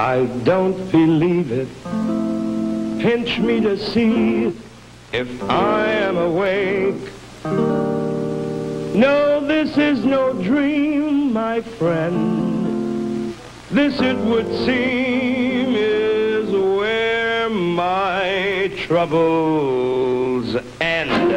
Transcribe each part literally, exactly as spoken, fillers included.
I don't believe it. Pinch me to see if I am awake. No, this is no dream, my friend. This, it would seem, is where my troubles end.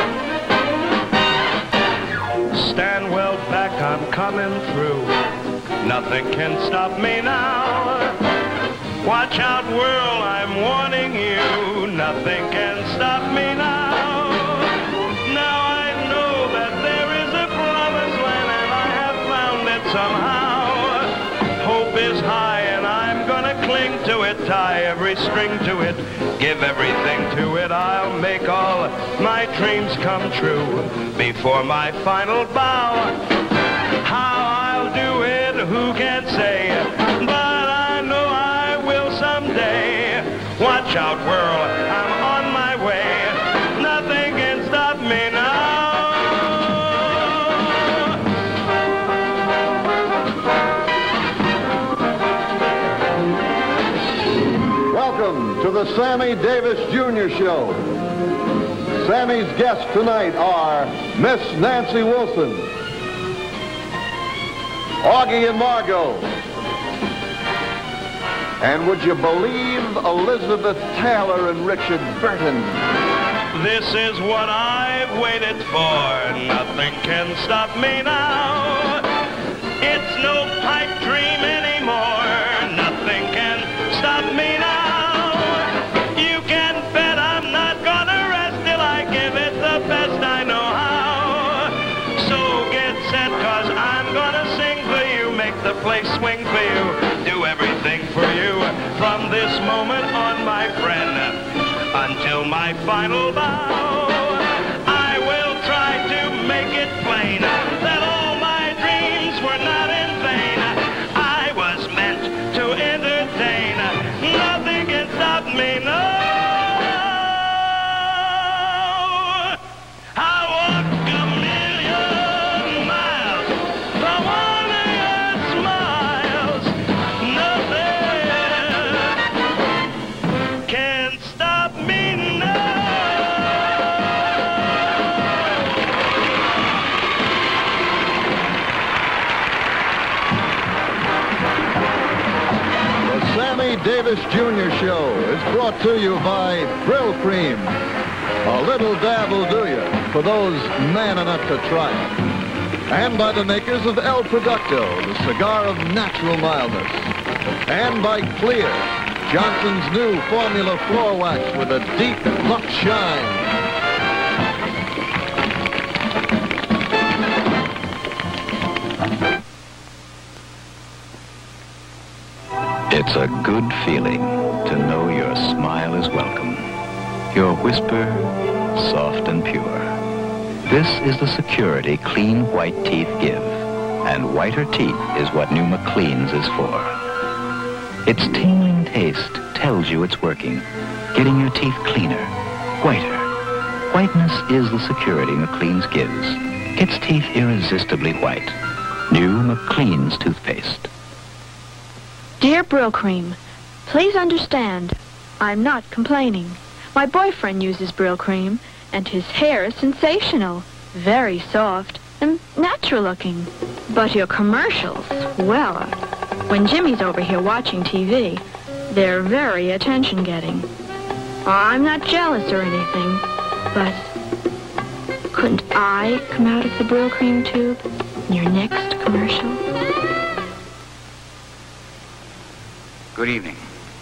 Stand well back, I'm coming through. Nothing can stop me now. Watch out, world, I'm warning you. Nothing can stop me now. Now I know that there is a promised land, and I have found it somehow. Hope is high, and I'm gonna cling to it, tie every string to it, give everything to it. I'll make all my dreams come true before my final bow. How I'll do it, who can say? But I know I will someday. Watch out, world, I'm on my way. Nothing can stop me now. Welcome to the Sammy Davis Junior Show. Sammy's guests tonight are Miss Nancy Wilson, Augie and Margot, and would you believe Elizabeth Taylor and Richard Burton? This is what I've waited for. Nothing can stop me now. It's no pipe dream anymore. Nothing can stop me now. You can bet I'm not gonna rest till I give it the best I know how. So get set, cause I'm gonna sing for you, make the place swing for you, do everything for you from this moment on, my friend, until my final bow. I will try to make it plain that all my dreams were not in vain. I was meant to entertain. Nothing can stop me now. I walk a million miles from one of your smiles. Nothing can stop me now. The Sammy Davis Junior Show is brought to you by Brill Cream. A little dab will do you for those man enough to try it. And by the makers of El Producto, the cigar of natural mildness. And by Clear, Johnson's new formula floor wax with a deep luxe shine. It's a good feeling to know your smile is welcome. Your whisper, soft and pure. This is the security clean white teeth give. And whiter teeth is what new McLean's is for. Its tingling taste tells you it's working, getting your teeth cleaner, whiter. Whiteness is the security McLean's gives. Gets teeth irresistibly white. New McLean's toothpaste. Dear Brill Cream, please understand, I'm not complaining. My boyfriend uses Brill Cream, and his hair is sensational, very soft, and natural looking. But your commercials, well, when Jimmy's over here watching T V, they're very attention-getting. I'm not jealous or anything, but couldn't I come out of the Brill Cream tube in your next commercial? Good evening.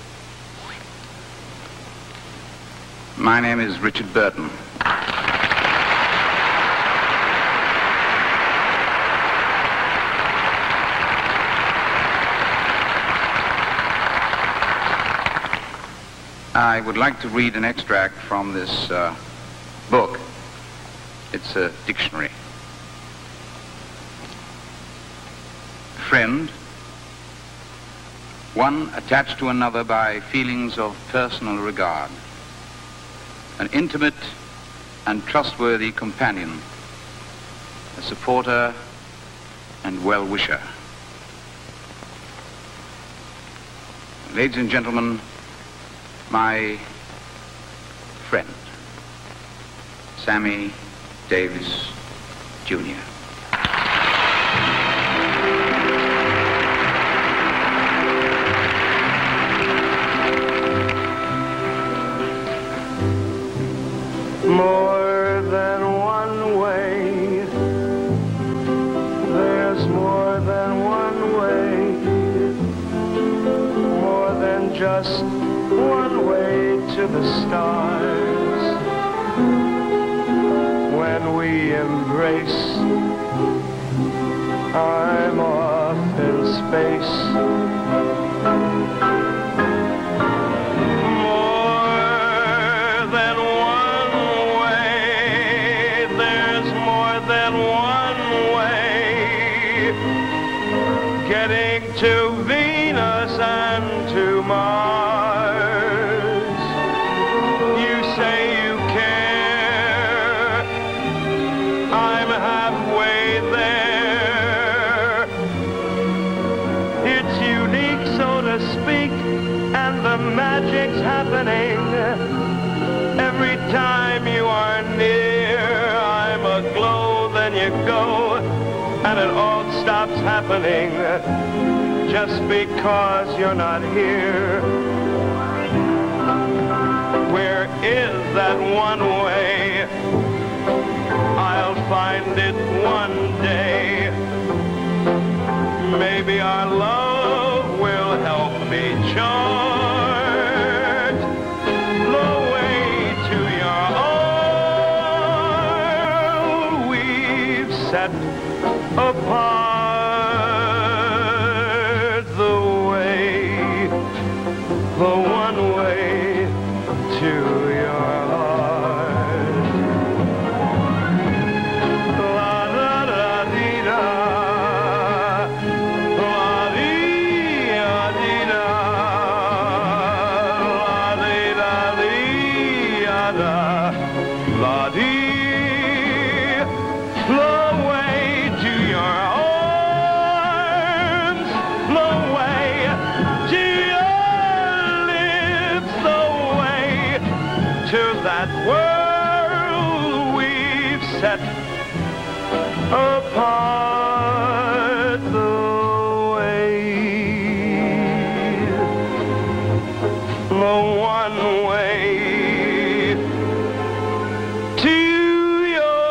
My name is Richard Burton. I would like to read an extract from this uh, book. It's a dictionary. Friend, one attached to another by feelings of personal regard. An intimate and trustworthy companion. A supporter and well-wisher. Ladies and gentlemen, my friend, Sammy Davis Junior More than one way, there's more than one way, more than just one way to the stars. When we embrace, I'm off in space. Getting to Venus and to Mars. You say you care, I'm halfway there. It's unique, so to speak, and the magic's happening. Every time you are near, I'm aglow, then you go, and it all stops happening just because you're not here. Where is that one way? I'll find it one day. Maybe our love will help me chart the way to your own. We've set apart the way, the one way to your heart. La da da dee da, la dee da dee da, la dee da dee da, la dee. World we've set apart the way, the one way to your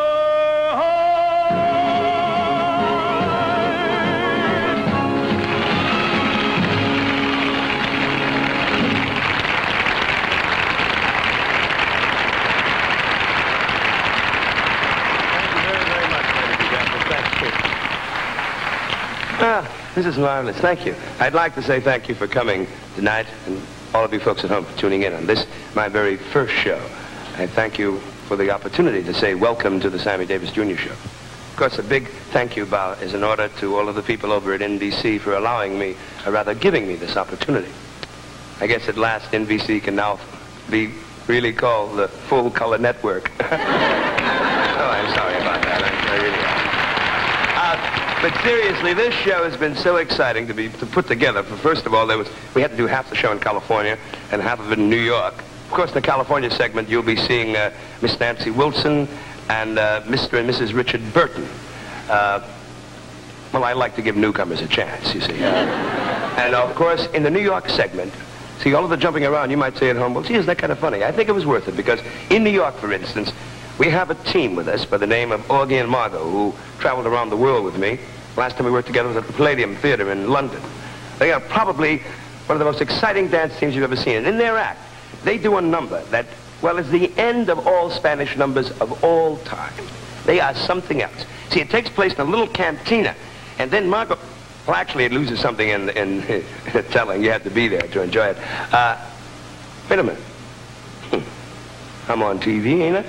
Ah, this is marvelous. Thank you. I'd like to say thank you for coming tonight, and all of you folks at home for tuning in on this, my very first show. I thank you for the opportunity to say welcome to the Sammy Davis Junior Show. Of course, a big thank you bow is in order to all of the people over at N B C for allowing me, or rather giving me this opportunity. I guess at last N B C can now be really called the full color network. Oh, I'm sorry about that. I, I really am. Uh, But seriously, this show has been so exciting to be to put together. For first of all, there was we had to do half the show in California and half of it in New York. Of course, in the California segment, you'll be seeing uh, Miss Nancy Wilson and uh, Mister and Missus Richard Burton. Uh, well, I like to give newcomers a chance, you see. Uh, and of course, in the New York segment, see all of the jumping around. You might say at home, well, gee, isn't that kind of funny? I think it was worth it because in New York, for instance, we have a team with us by the name of Augie and Margot, who traveled around the world with me. Last time we worked together was at the Palladium Theater in London. They are probably one of the most exciting dance teams you've ever seen. And in their act, they do a number that, well, is the end of all Spanish numbers of all time. They are something else. See, it takes place in a little cantina, and then Margot, well, actually, it loses something in, in, in telling. You have to be there to enjoy it. Uh, wait a minute. Hmm. I'm on T V, ain't I?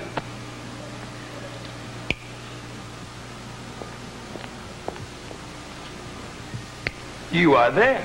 You are there.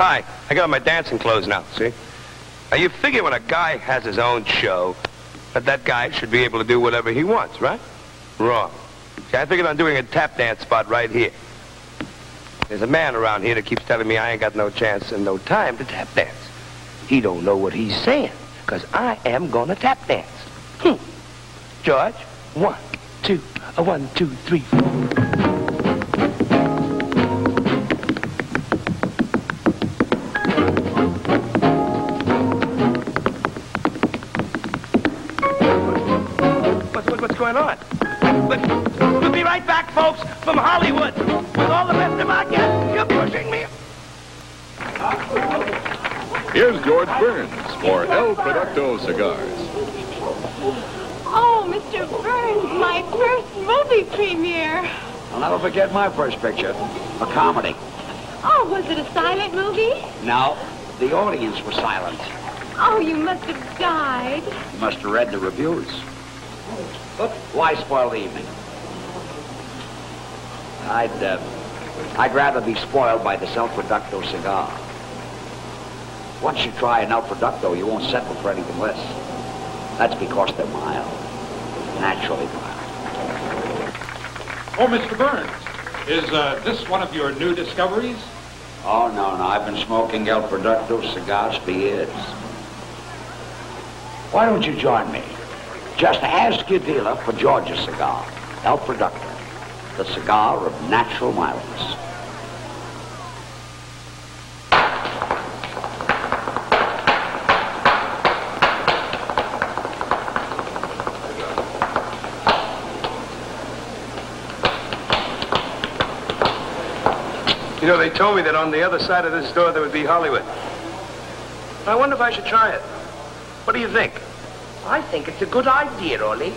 Hi, I got on my dancing clothes now, see? Now, you figure when a guy has his own show, that that guy should be able to do whatever he wants, right? Wrong. See, I figured on doing a tap dance spot right here. There's a man around here that keeps telling me I ain't got no chance and no time to tap dance. He don't know what he's saying, because I am gonna tap dance. Hmm. George, one, two, a one, two, three, four. What's going on? But we'll be right back, folks, from Hollywood, with all the rest of our guests. You're pushing me. Here's George Burns for El Producto Cigars. Oh, Mister Burns, my first movie premiere. I'll never forget my first picture, a comedy. Oh, was it a silent movie? No, the audience was silent. Oh, you must have died. You must have read the reviews. But why spoil the evening? I'd, uh, I'd rather be spoiled by this El Producto cigar. Once you try an El Producto, you won't settle for anything less. That's because they're mild. Naturally mild. Oh, Mister Burns, is uh, this one of your new discoveries? Oh, no, no. I've been smoking El Producto cigars for years. Why don't you join me? Just ask your dealer for George's cigar, El Producto, the cigar of natural mildness. You know, they told me that on the other side of this door there would be Hollywood. I wonder if I should try it. What do you think? I think it's a good idea, Ollie.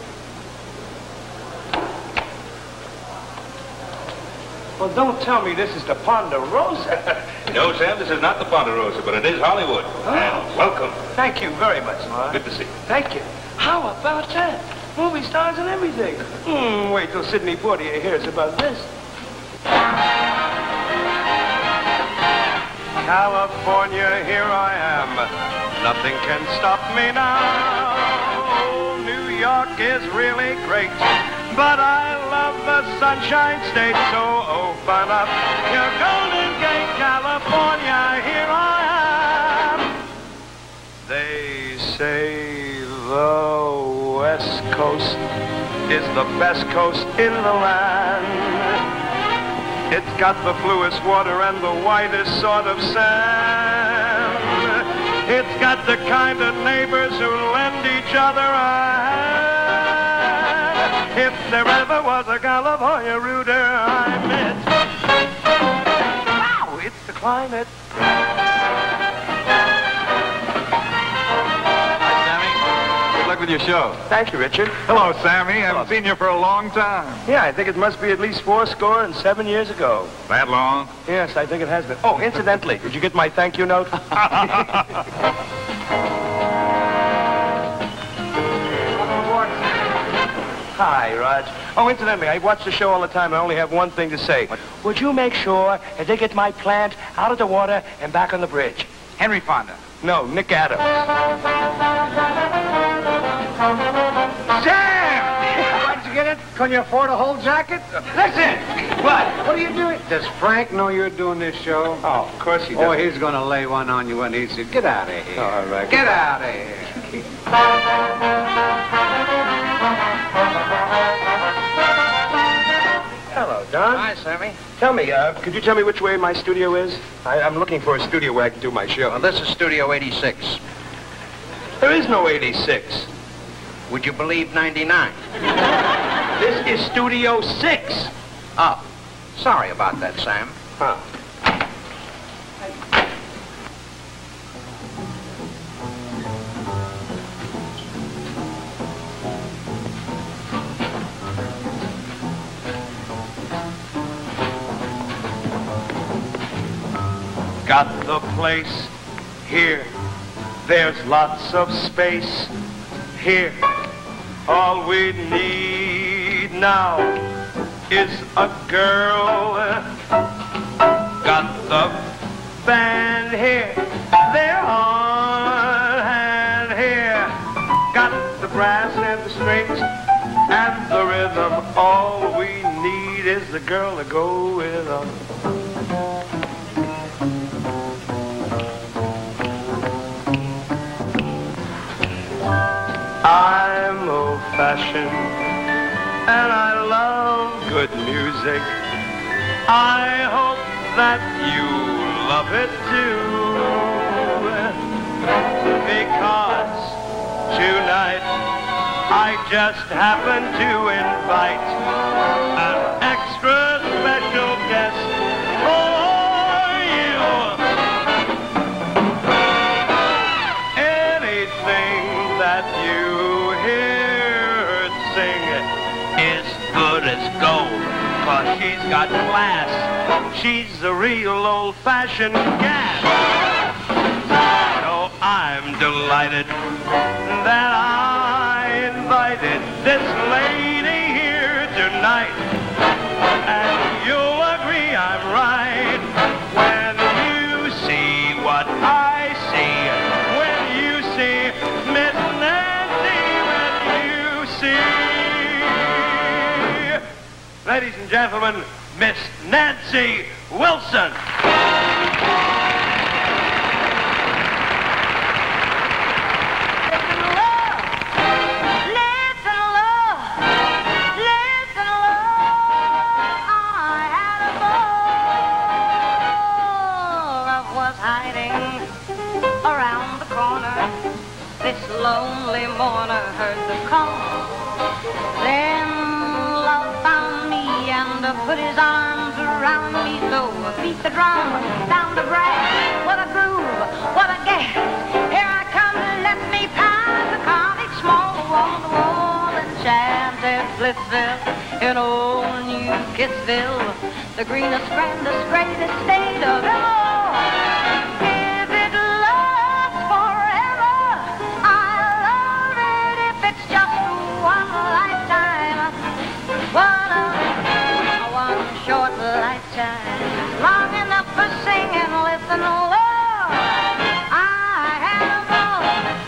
Well, don't tell me this is the Ponderosa. No, Sam, this is not the Ponderosa, but it is Hollywood. Oh. And welcome. Thank you very much, Laura. Good to see you. Thank you. How about that? Movie stars and everything. Hmm, wait till Sidney Poitier hears about this. California, here I am. Nothing can stop me now. New York is really great, but I love the Sunshine State, so open up your Golden Gate, California, here I am. They say the West Coast is the best coast in the land. It's got the bluest water and the whitest sort of sand. It's got the kind of neighbors who lend each other a hand. If there ever was a California rooter, I'm it. Wow, it's the climate. With your show. Thank you, Richard. Hello, Sammy. I haven't seen you for a long time. Yeah, I think it must be at least four score and seven years ago. That long? Yes, I think it has been. Oh, incidentally, did you get my thank you note? Hi, Raj. Oh, incidentally, I watch the show all the time and I only have one thing to say. What? Would you make sure that they get my plant out of the water and back on the bridge? Henry Fonda. No, Nick Adams. Sam! Why'd you get it? Can you afford a whole jacket? Listen! What? What are you doing? Does Frank know you're doing this show? Oh, of course he does. Oh, he's going to lay one on you when he says, get out of here. All right. Get out of here. Hello, Don. Hi, Sammy. Tell me, uh, could you tell me which way my studio is? I, I'm looking for a studio where I can do my show. Well, this is Studio eighty-six. There is no eighty-six. Would you believe ninety-nine? This is Studio six. Oh, sorry about that, Sam. Huh. Got the place here. There's lots of space here. All we need now is a girl. Got the band here, they're on hand here. Got the brass and the strings and the rhythm. All we need is a girl to go with them. I'm old-fashioned and I love good music. I hope that you love it too, because tonight I just happen to invite an extra special guest for you. Anything that you hear her sing is good as gold, 'cause she's got class. She's a real old-fashioned gas. So I'm delighted that I invited this lady here tonight. And you'll agree I'm right when you see what I see. When you see Miss Nancy, when you see... Ladies and gentlemen, Miss Nancy Wilson. Lonely mourner heard the call. Then love found me and put his arms around me. So beat the drum, sound the brass. What a groove, what a gas. Here I come, let me pass. A comic small, wall to wall, enchanted Blissville in old New Kitsville, the greenest, grandest, greatest state of it all. Long enough for singing, listen, Lord, I had a ball.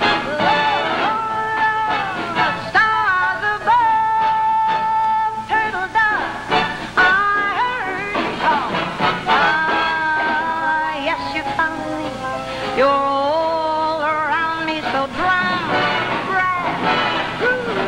Lord, stars above, turtle dove, I heard you call. Ah, yes, you found me. You're all around me, so drum, brass, groove,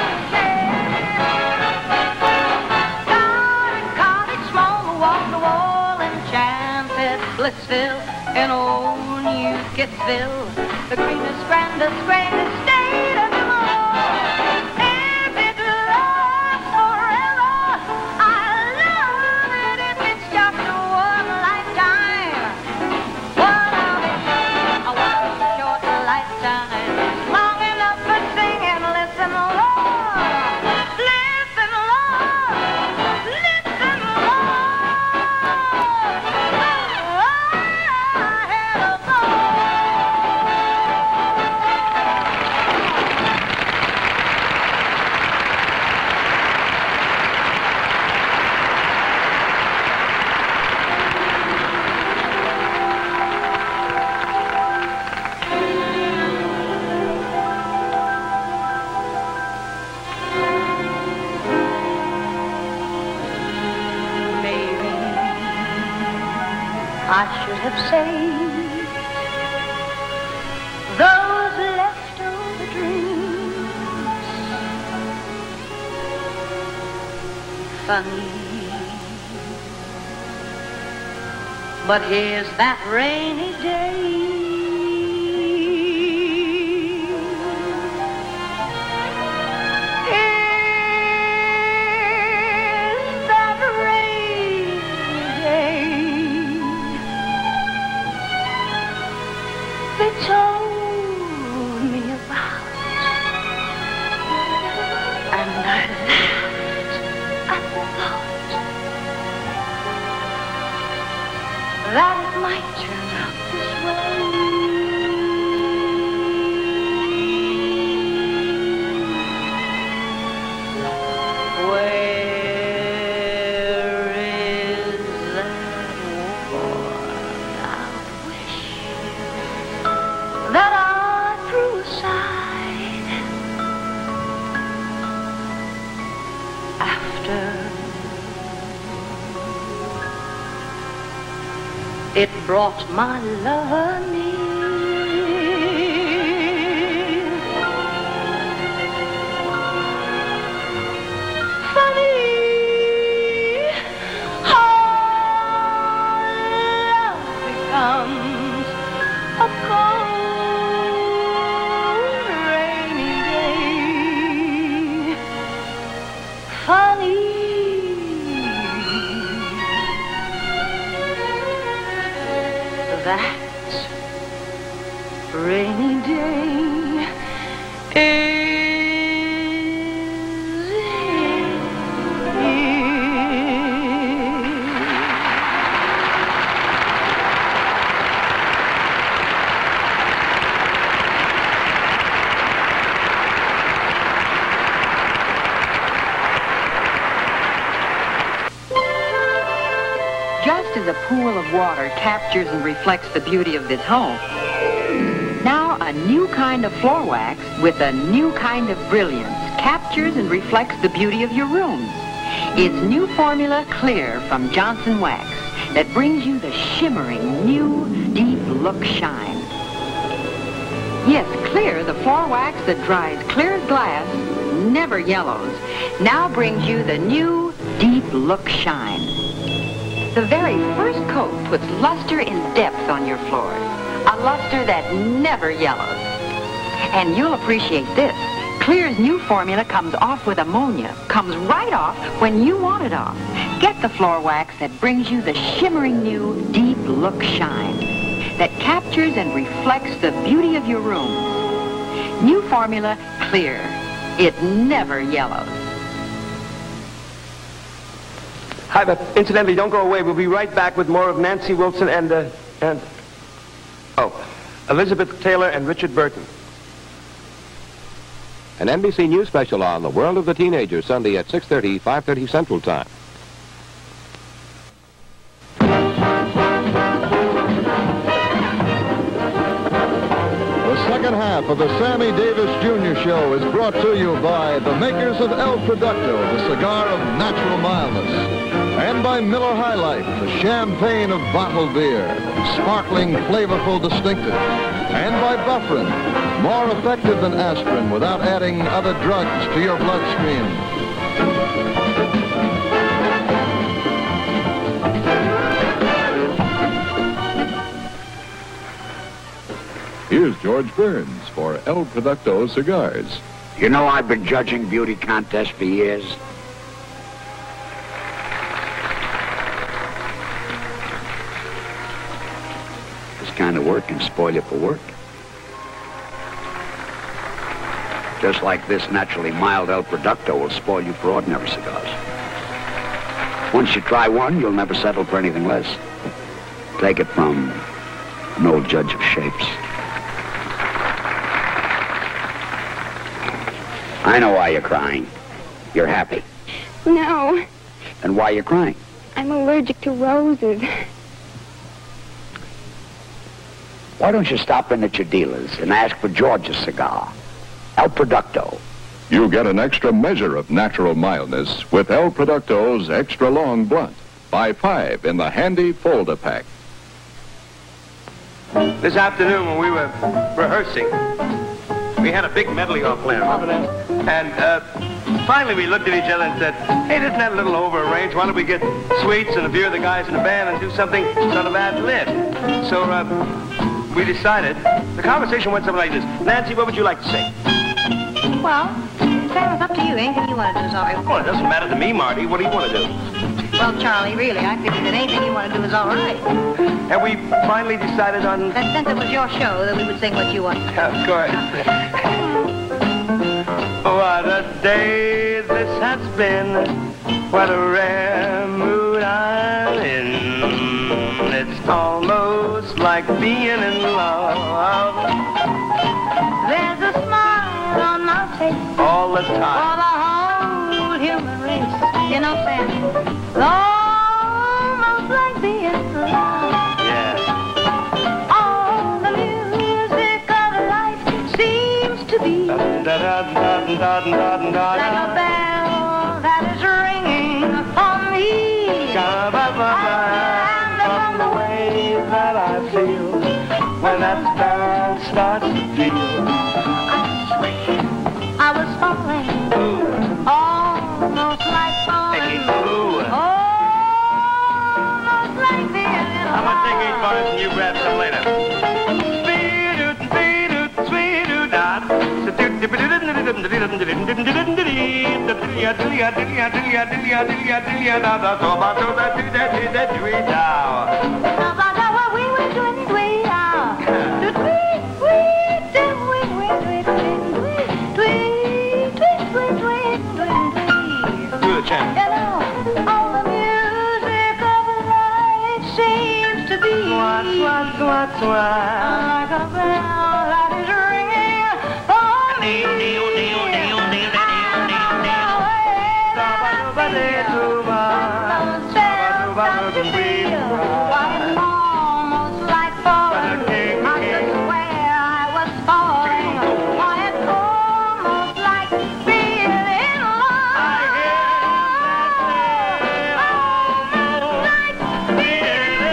Blissville in old New Kitsville, the greenest, grandest, greatest state of them all. If it lasts forever, I love it. If it's just one lifetime, one of it, a one short lifetime, long enough for singing. Listen, Lord, listen, Lord, listen, Lord. I should have saved those leftover dreams. Funny, but here's that rainy day. Here's that rainy day. They told me about, and I laughed at the thought that it might turn out this way. Where is that worn out it brought my lover near. Funny how love becomes a cold rainy day. Funny that rainy day is Just as a pool of water captures and reflects the beauty of this home, now a new kind of floor wax with a new kind of brilliance captures and reflects the beauty of your rooms. It's new formula Clear from Johnson Wax that brings you the shimmering, new, deep look shine. Yes, Clear, the floor wax that dries clear as glass, never yellows, now brings you the new, deep look shine. The very first coat puts luster and depth on your floors, a luster that never yellows. And you'll appreciate this. Clear's new formula comes off with ammonia, comes right off when you want it off. Get the floor wax that brings you the shimmering new, deep look shine, that captures and reflects the beauty of your rooms. New formula Clear. It never yellows. Hi, but incidentally, don't go away. We'll be right back with more of Nancy Wilson and, uh, and, oh, Elizabeth Taylor and Richard Burton. An N B C News special on The World of the Teenager, Sunday at six thirty, five thirty Central Time. The second half of the Sammy Davis Junior Show is brought to you by the makers of El Producto, the cigar of natural mildness, and by Miller High Life, the champagne of bottled beer, sparkling, flavorful, distinctive, and by Bufferin, more effective than aspirin without adding other drugs to your bloodstream. Here's George Burns for El Producto Cigars. You know, I've been judging beauty contests for years. This kind of work can spoil you for work. Just like this naturally mild El Producto will spoil you for ordinary cigars. Once you try one, you'll never settle for anything less. Take it from an old judge of shapes. I know why you're crying. You're happy. No, And why you're crying? I'm allergic to roses. Why don't you stop in at your dealer's and ask for George's cigar, El Producto. You get an extra measure of natural mildness with El Producto's extra long blunt. Buy five in the handy folder pack. This afternoon when we were rehearsing, we had a big medley off plan, remember that? And uh, finally we looked at each other and said, hey, isn't that a little overarranged? Why don't we get sweets and a few of the guys in the band and do something sort of ad lib? So uh, we decided, the conversation went something like this. Nancy, what would you like to say? Well, Sam, it's up to you. Anything you want to do is all right. Well, it doesn't matter to me, Marty. What do you want to do? Well, Charlie, really, I figured that anything you want to do is all right. And we finally decided on... That since it was your show, that we would sing what you want. Of course. What a day this has been. What a rare mood I'm in. It's almost like being in love. There's a smile on my face. All the time. For the whole human race. You know, Sam, it's almost like being in love. Yeah. All the music of life seems to be like a bell that is ringing for me. And from the way when that band starts to feel. I was falling, almost like falling, almost like being in I'm gonna take eight bars and you grab some later. What's what's what? Like a bell that is ringing for me. I'm almost like falling. I could swear I was falling. Why, it's almost like being in love. Almost like being in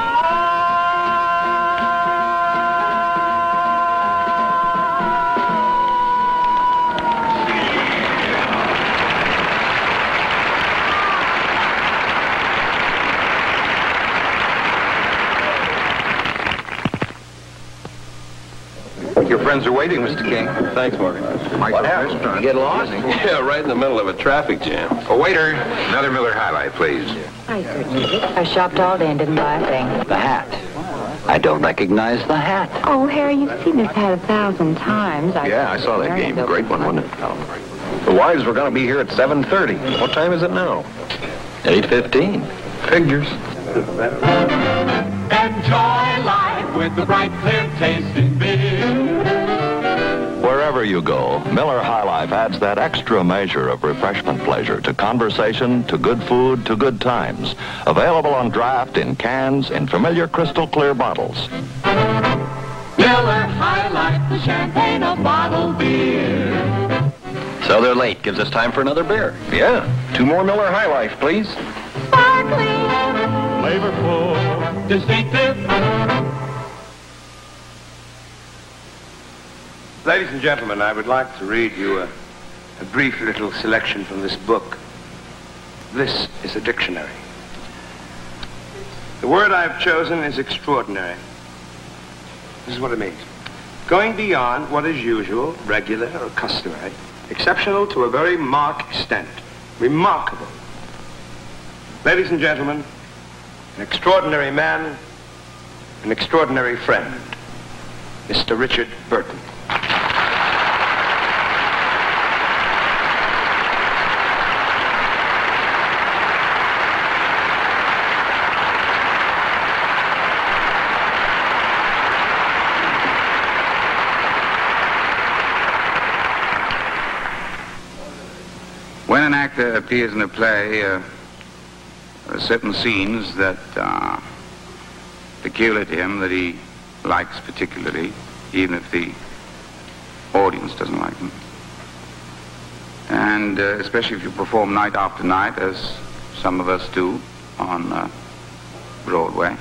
Your friends are waiting, Mister King. Thanks, Morgan. What happened? Did you get lost? Yeah, right in the middle of a traffic jam. A waiter, another Miller High Life, please. I certainly did. I shopped all day and didn't buy a thing. The hat. I don't recognize the hat. Oh, Harry, you've seen this hat a thousand times. I Yeah, I saw that game. Great one, wasn't it? The wives were going to be here at seven thirty. What time is it now? eight fifteen. Figures. Enjoy life with the bright, clear tasting beer. Wherever you go, Miller High Life adds that extra measure of refreshment pleasure to conversation, to good food, to good times. Available on draft, in cans, in familiar crystal clear bottles. Miller High Life, the champagne of bottled beer. So they're late. Gives us time for another beer. Yeah. Two more Miller High Life, please. Sparkling, flavorful, distinctive. Ladies and gentlemen, I would like to read you a, a brief little selection from this book. This is a dictionary. The word I've chosen is extraordinary. This is what it means. Going beyond what is usual, regular, or customary, exceptional to a very marked extent, remarkable. Ladies and gentlemen, an extraordinary man, an extraordinary friend, Mister Richard Burton. When an actor appears in a play, uh, there are certain scenes that are peculiar to him, that he likes particularly, even if the audience doesn't like them. And uh, especially if you perform night after night, as some of us do on uh, Broadway.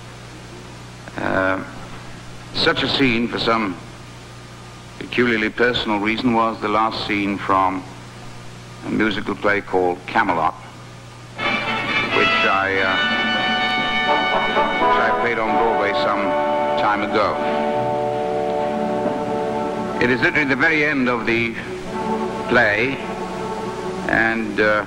Uh, such a scene, for some peculiarly personal reason, was the last scene from a musical play called Camelot, which I, uh, which I played on Broadway some time ago. It is literally the very end of the play, and uh,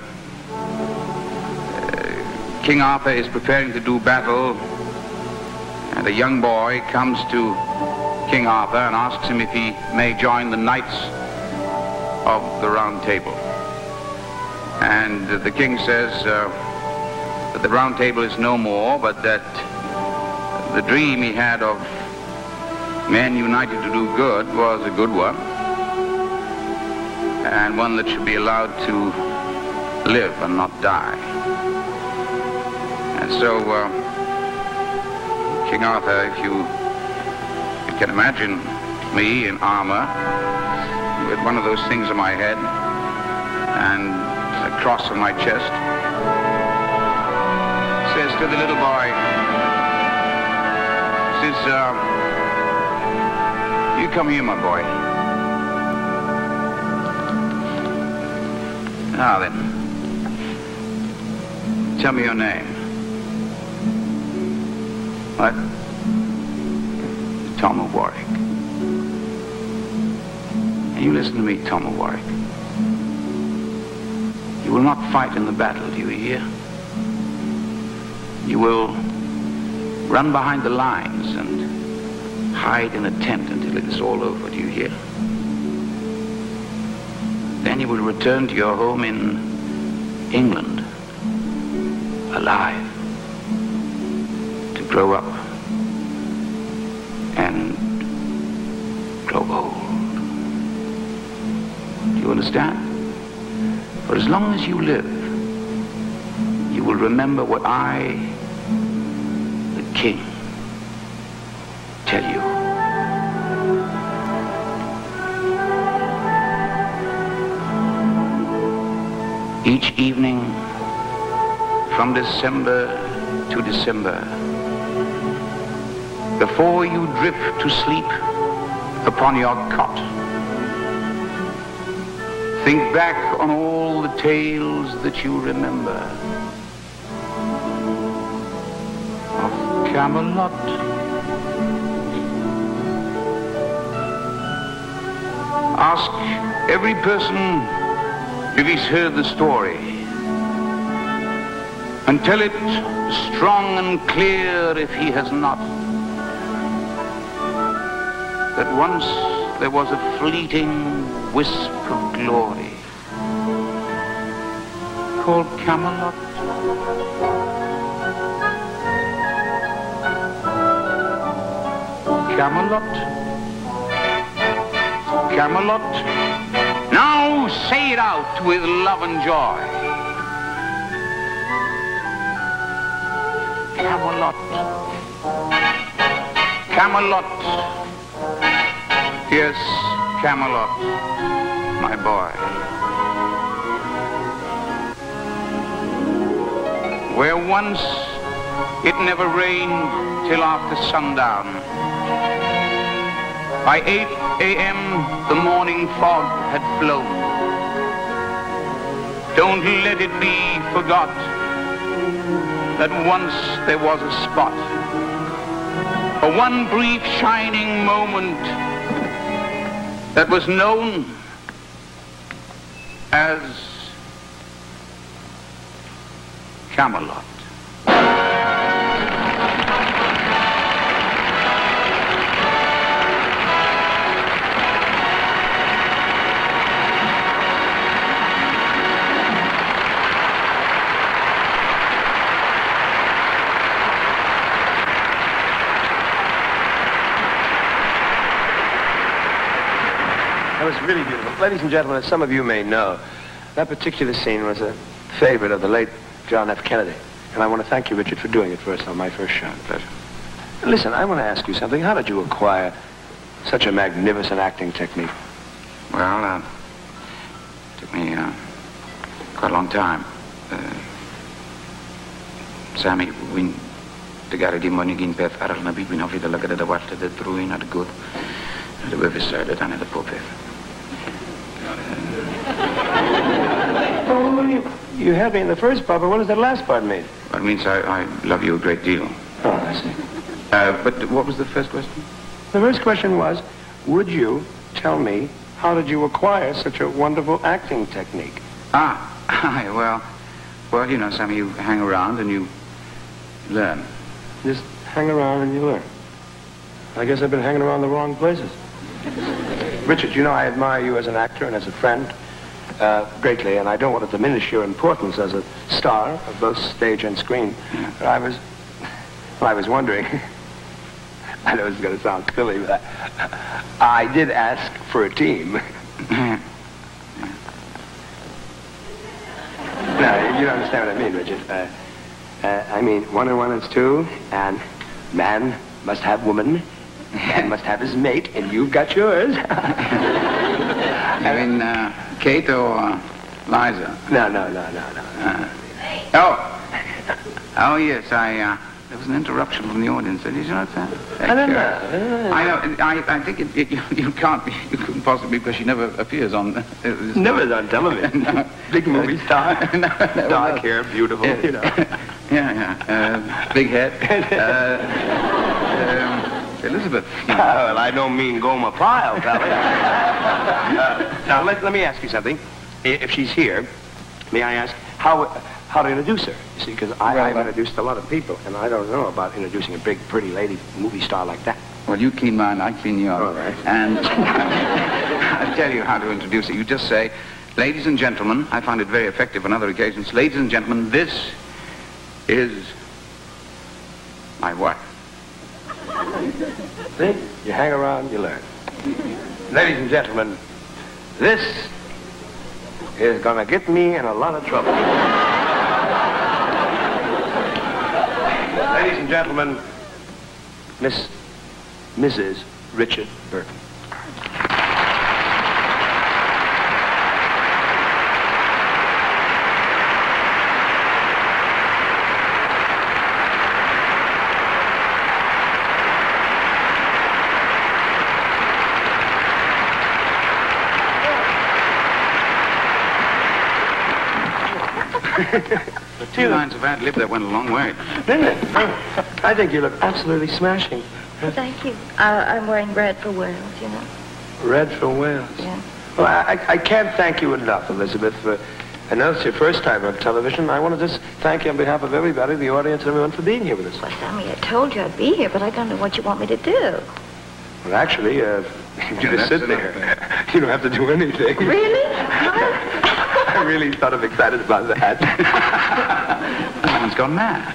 uh, King Arthur is preparing to do battle, and a young boy comes to King Arthur and asks him if he may join the knights of the Round Table. And uh, the king says uh, that the Round Table is no more, but that the dream he had of men united to do good was a good one, and one that should be allowed to live and not die. And so, uh, King Arthur, if you, you can imagine me in armor, with one of those things on my head, and a cross on my chest, says to the little boy, says, uh, You come here, my boy. Now then, tell me your name. What? Tom of Warwick. And you listen to me, Tom of Warwick. You will not fight in the battle, do you hear? You will run behind the lines and hide in a tent until it is all over, do you hear? Then you will return to your home in England, alive, to grow up and grow old. Do you understand? For as long as you live, you will remember what I, the king, tell you. Each evening, from December to December, before you drift to sleep upon your cot, think back on all the tales that you remember of Camelot. Ask every person if he's heard the story, and tell it strong and clear if he has not, that once there was a fleeting wisp of glory called Camelot. Camelot. Camelot. Now say it out with love and joy. Camelot. Camelot. Yes, Camelot, my boy. Where once it never rained till after sundown. By eight a m the morning fog had flown. Don't let it be forgot that once there was a spot, for one brief shining moment, that was known as Camelot. That was really beautiful. Ladies and gentlemen, as some of you may know, that particular scene was a favorite of the late John F. Kennedy. And I want to thank you, Richard, for doing it for us on my first show. Pleasure. Listen, I want to ask you something. How did you acquire such a magnificent acting technique? Well, uh, it took me uh, quite a long time. Uh, Sammy, we tegare di monigin peth aral na bibin of the lagada the water the druin at good. The web is started on the pulpit. Oh, you, you had me in the first part, but what does that last part mean? Well, it means I, I love you a great deal. Oh, I see. Uh, but what was the first question? The first question was, would you tell me how did you acquire such a wonderful acting technique? Ah, well, well, you know, Sammy, you hang around and you learn. Just hang around and you learn. I guess I've been hanging around the wrong places. Richard, you know I admire you as an actor and as a friend uh, greatly, and I don't want to diminish your importance as a star of both stage and screen. But I was, well, I was wondering, I know this is going to sound silly, but I, I did ask for a team. No, you don't understand what I mean, Richard. Uh, uh, I mean, one and one is two, and man must have woman. Man must have his mate, and you've got yours. I mean, uh, Kate or uh, Liza? No, no, no, no, no. Uh, oh, oh yes, I, uh, There was an interruption from the audience. Did you notice that? I don't know. I know. I, I think it, it, you, you can't be. You couldn't possibly because she never appears on. Uh, never on television. No. Big movie star. no, no, Dark no. hair, beautiful. Yeah. You know. yeah, yeah. Uh, big head. Uh, um, Elizabeth. Oh, well, I don't mean Goma Pyle, Pally. uh, now let let me ask you something. If she's here, may I ask how how to introduce her? You see, because I, well, I've uh, introduced a lot of people, and I don't know about introducing a big, pretty lady movie star like that. Well, you clean mine, I clean yours. All right. And I'll tell you how to introduce it. You just say, ladies and gentlemen, I found it very effective on other occasions. Ladies and gentlemen, this is my wife. See? You hang around, you learn. Ladies and gentlemen, this is gonna get me in a lot of trouble. Ladies and gentlemen, Miss, Missus Richard Burton. Two lines of ad lib that went a long way. Didn't it? I think you look absolutely smashing. Well, thank you. I, I'm wearing red for Wales, you know. Red for Wales? Yeah. Well, I, I can't thank you enough, Elizabeth, for... I know it's your first time on television. I want to just thank you on behalf of everybody, the audience, and everyone for being here with us. Well, Sammy, I told you I'd be here, but I don't know what you want me to do. Well, actually, uh, you just sit there. You don't have to do anything. Really? Huh? I really thought I'm excited about that. Someone's gone mad.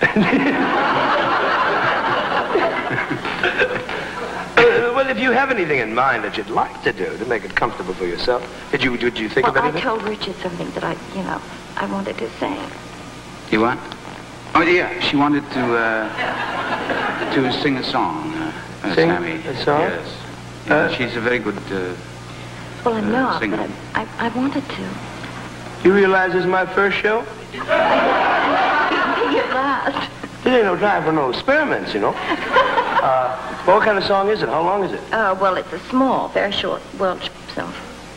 uh, well, if you have anything in mind that you'd like to do to make it comfortable for yourself, did you did you think well, of anything? I told Richard something that I, you know, I wanted to sing. You what? Oh, yeah, she wanted to, uh, to sing a song, uh, uh, sing Sammy. a song? Yes. Yeah, uh, she's a very good, uh, Well, I'm uh, not, singer. but I, I, I wanted to. You realize this is my first show? At last. There ain't no time for no experiments, you know. Uh, what kind of song is it? How long is it? Uh, well, it's a small, very short Welsh song.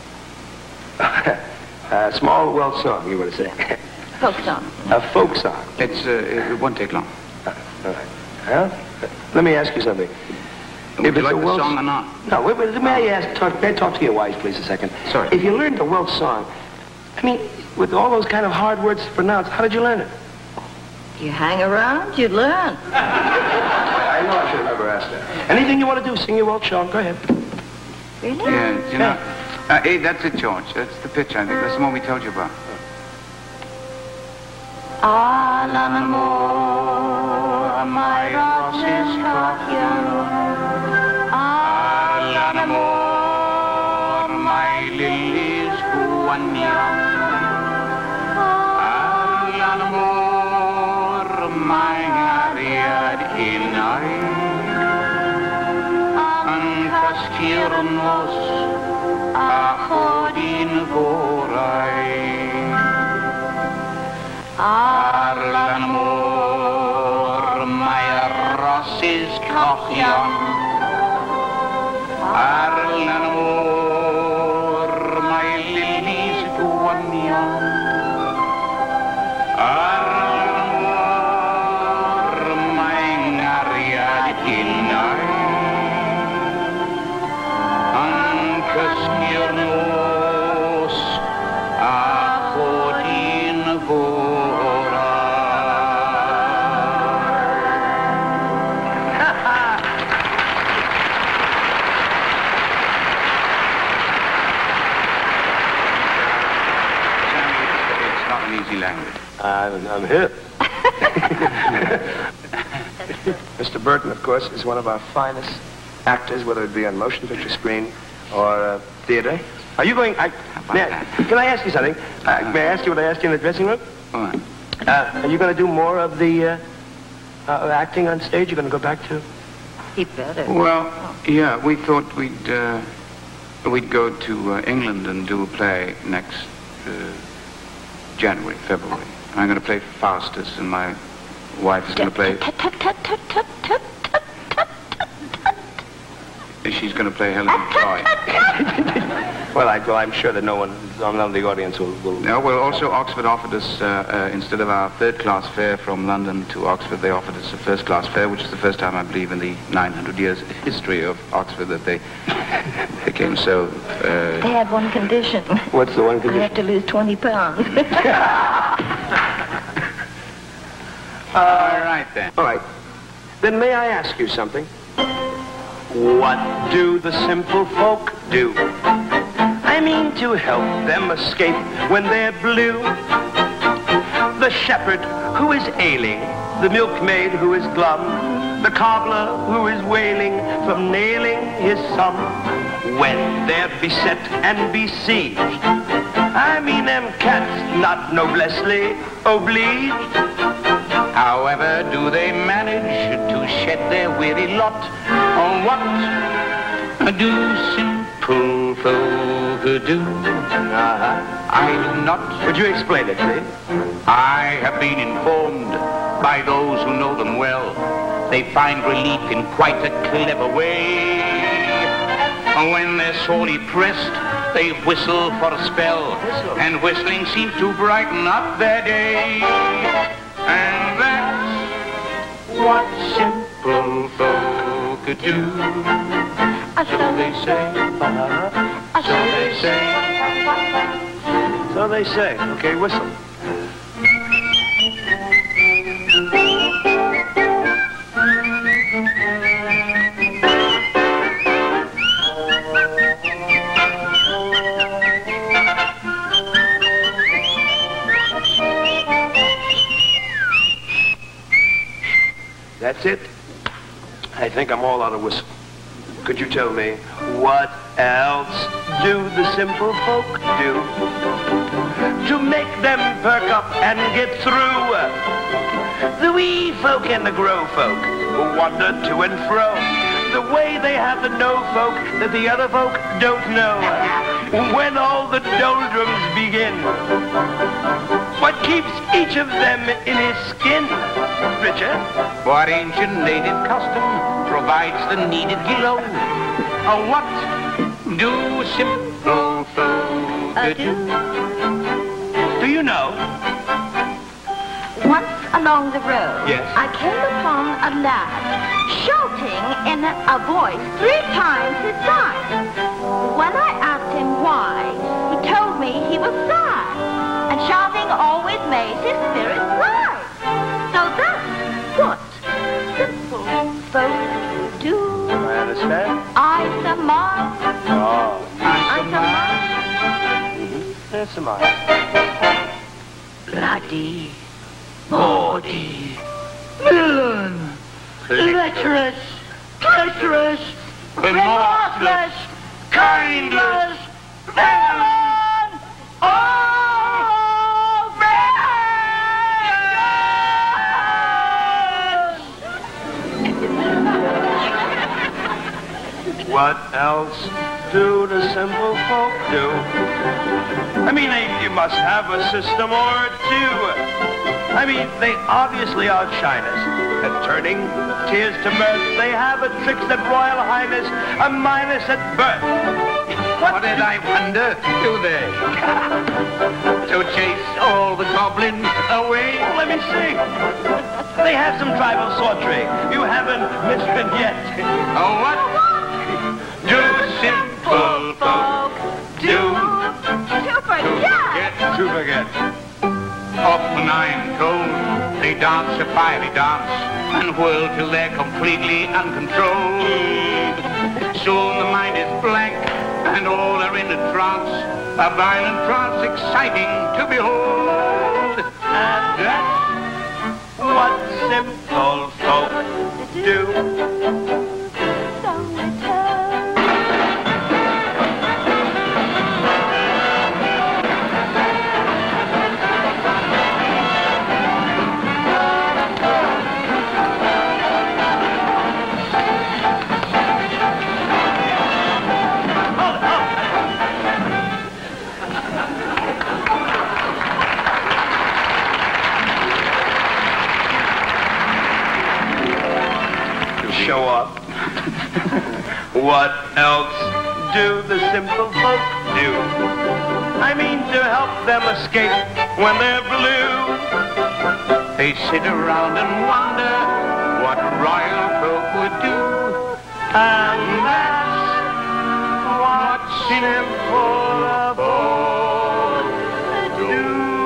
A small Welsh song, you want to say? Folk song. A folk song. It's, uh, it won't take long. Uh, all right. Well, let me ask you something. Would if you it's like a the Welsh... song or not? No, wait, wait, may I ask, talk, may I talk to your wife, please, a second? Sorry. If you learned the Welsh song, I mean, with all those kind of hard words to pronounce, how did you learn it? You hang around, you learn. I know I should have never asked that. Anything you want to do, sing your Welsh song, go ahead. Really? Yeah, you know. Uh, hey, that's it, George. That's the pitch, I think. That's the one we told you about. Alan Moore, my roses coffin. Alan Moore, my lilies one young. Alan Moore, my Ariadne night. Ancastirnos a chodin gorai. Arlan Moore, my roses cochion. Arlan Moore, my lilies gwanion. Arlan Moore, my Ariadne night. Ancastirnos a chodin gorai. It's not an easy language. I'm, I'm hip. Mister Burton, of course, is one of our finest actors, whether it be on motion picture screen or uh, theater. Are you going... I, may I, can I ask you something? Uh, may I ask you what I asked you in the dressing room? What? Uh, are you going to do more of the uh, uh, acting on stage? You're going to go back to... He better. Well, yeah, we thought we'd uh, we'd go to uh, England and do a play next uh, January, February. I'm going to play Faustus, and my wife is going to play... She's going to play Helen of Troy. Well, I, well, I'm sure that no one, none of the audience will... will... No, well, also Oxford offered us, uh, uh, instead of our third-class fare from London to Oxford, they offered us a first-class fare, which is the first time, I believe, in the nine hundred years history of Oxford that they, they came so... Uh... They had one condition. What's the one condition? I have to lose twenty pounds. All right, then. All right. Then may I ask you something? What do the simple folk do? I mean to help them escape when they're blue. The shepherd who is ailing, the milkmaid who is glum, the cobbler who is wailing from nailing his sum. When they're beset and besieged, I mean them cats not noblessly obliged. However do they manage to shed their weary lot? On what do simple folk do? Uh-huh. I do not. Would you explain it, please? I have been informed by those who know them well. They find relief in quite a clever way. When they're sorely pressed, they whistle for a spell, and whistling seems to brighten up their day. And that's what simple folk do. So they say. So they say. So they say. Okay, whistle. That's it? I think I'm all out of whistle. Could you tell me what else do the simple folk do to make them perk up and get through? The wee folk and the grow folk who wander to and fro, the way they have the know folk that the other folk don't know. When all the doldrums begin, what keeps each of them in his skin? Richard? What ancient native custom provides the needed glow? Or what do simple folk do? Do you know? Once along the road, yes, I came upon a lad shouting in a voice three times his size. When I asked him why, he told me he was sad, and shouting always made his spirits rise. So that's what simple folk do. I understand. I surmise. Oh. I surmise. Mm-hmm. I surmise. Bloody, bawdy, villain, lecherous, treacherous, remorseless, kindless, villain, oh, What else do the simple folk do? I mean, they, you must have a system or two. I mean, they obviously are shyness at turning tears to mirth. They have a tricks at Royal Highness, a minus at birth. What, what did I wonder, do they? To chase all the goblins away? Let me see. They have some tribal sorcery. You haven't missed it yet. Oh, what? Do simple folk do to forget? To forget. Often I am told they dance a fiery dance and whirl till they're completely uncontrolled. Soon the mind is blank and all are in a trance, a violent trance exciting to behold. And that's what simple folk do. What else do the simple folk do? I mean to help them escape when they're blue. They sit around and wonder what royal folk would do. And that's what simple folk do.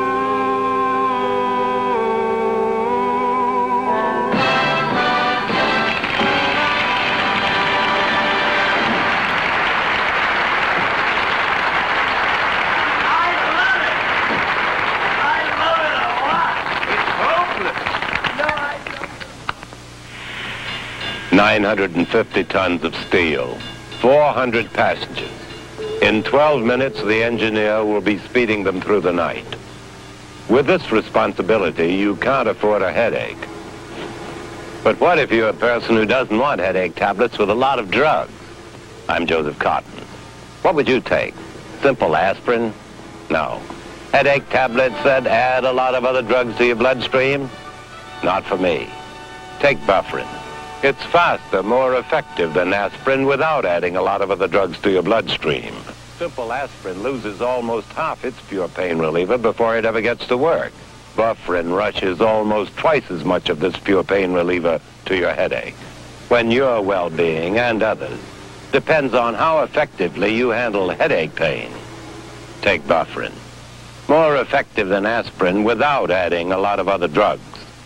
nine hundred fifty tons of steel, four hundred passengers. In twelve minutes, the engineer will be speeding them through the night. With this responsibility, you can't afford a headache. But what if you're a person who doesn't want headache tablets with a lot of drugs? I'm Joseph Cotton. What would you take? Simple aspirin? No. Headache tablets that add a lot of other drugs to your bloodstream? Not for me. Take Bufferin. It's faster, more effective than aspirin without adding a lot of other drugs to your bloodstream. Simple aspirin loses almost half its pure pain reliever before it ever gets to work. Bufferin rushes almost twice as much of this pure pain reliever to your headache. When your well-being and others depends on how effectively you handle headache pain, take Bufferin. More effective than aspirin without adding a lot of other drugs.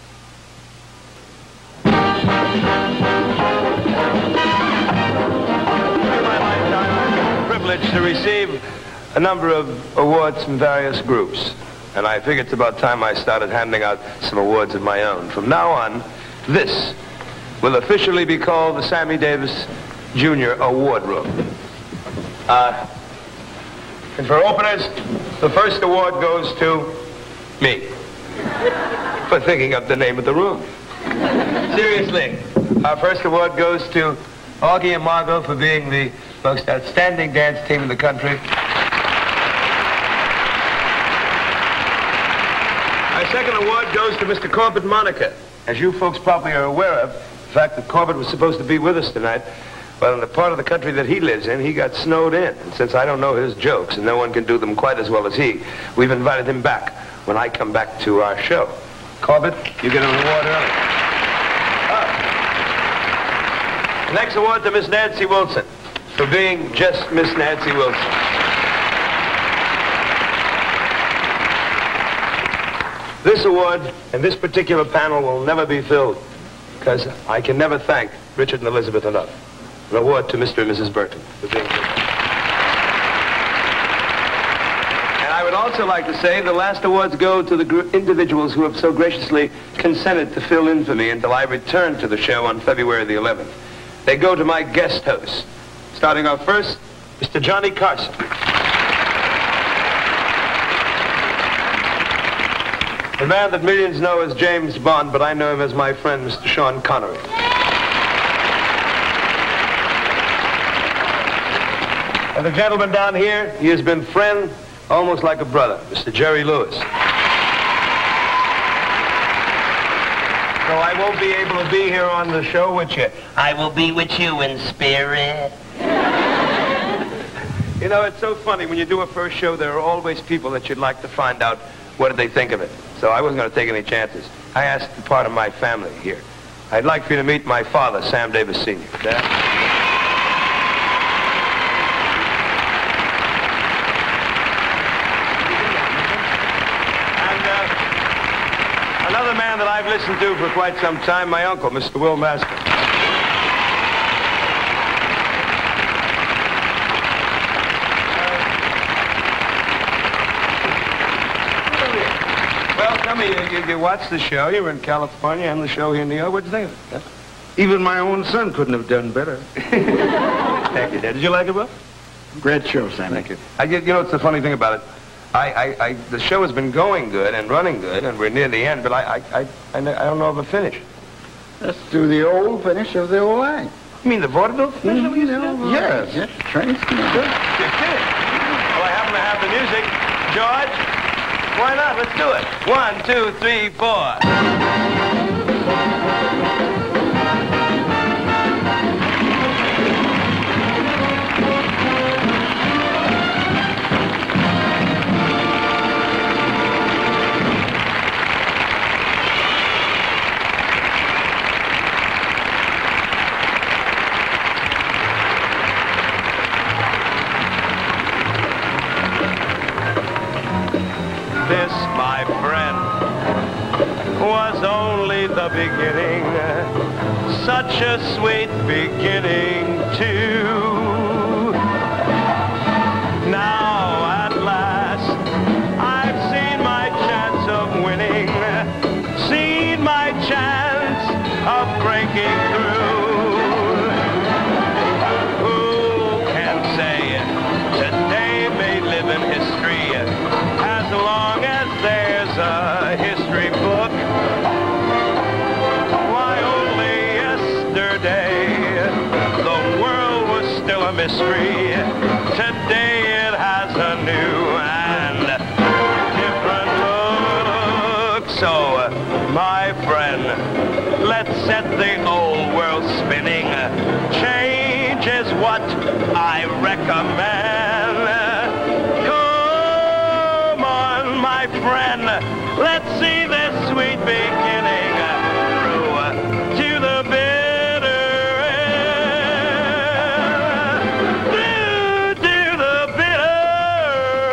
To receive a number of awards from various groups. And I think it's about time I started handing out some awards of my own. From now on, this will officially be called the Sammy Davis Junior Award Room. Uh, and for openers, the first award goes to me for thinking up the name of the room. Seriously, our first award goes to Augie and Margot for being the most outstanding dance team in the country. Our second award goes to Mister Corbett Monica. As you folks probably are aware of, the fact that Corbett was supposed to be with us tonight, well, in the part of the country that he lives in, he got snowed in. And since I don't know his jokes and no one can do them quite as well as he, we've invited him back when I come back to our show. Corbett, you get a reward early. Oh. The next award to Miss Nancy Wilson, for being just Miss Nancy Wilson. This award and this particular panel will never be filled because I can never thank Richard and Elizabeth enough. An award to Mister and Missus Burton for being here. And I would also like to say the last awards go to the gr- individuals who have so graciously consented to fill in for me until I return to the show on February the eleventh. They go to my guest host. Starting off first, Mister Johnny Carson. The man that millions know as James Bond, but I know him as my friend, Mister Sean Connery. And the gentleman down here, he has been friend, almost like a brother, Mister Jerry Lewis. So I won't be able to be here on the show with you. I will be with you in spirit. You know, it's so funny. When you do a first show, there are always people that you'd like to find out what did they think of it. So I wasn't going to take any chances. I asked part of my family here. I'd like for you to meet my father, Sam Davis Senior Dad? And uh, another man that I've listened to for quite some time, my uncle, Mister Will Mastin. You, you, you watched the show. You were in California and the show here in New York. What'd you think of it? Huh? Even my own son couldn't have done better. Thank you, Dad. Did you like it, Will? Great show, Sammy. Thank you. I get, you know, it's the funny thing about it. I, I, I, the show has been going good and running good, and we're near the end, but I, I, I, I don't know of a finish. Let's do the old finish of the old act. You mean the vaudeville finish? Mm-hmm. You know, yes, yes. Train's good. Well, I happen to have the music. George? Why not? Let's do it. One, two, three, four. was only the beginning, such a sweet beginning too. Now at last I've seen my chance of winning, seen my chance of breaking through. Who can say today may live in history as long as there's a history book? Why, only yesterday the world was still a mystery. Today it has a new and different look. So, my friend, let's set the old world spinning. Change is what I recommend. Come on, my friend, let's see this sweet beginning through to the bitter end. Through to the bitter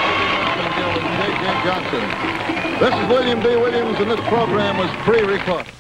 Johnson. This is William B. Williams, and this program was pre-recorded.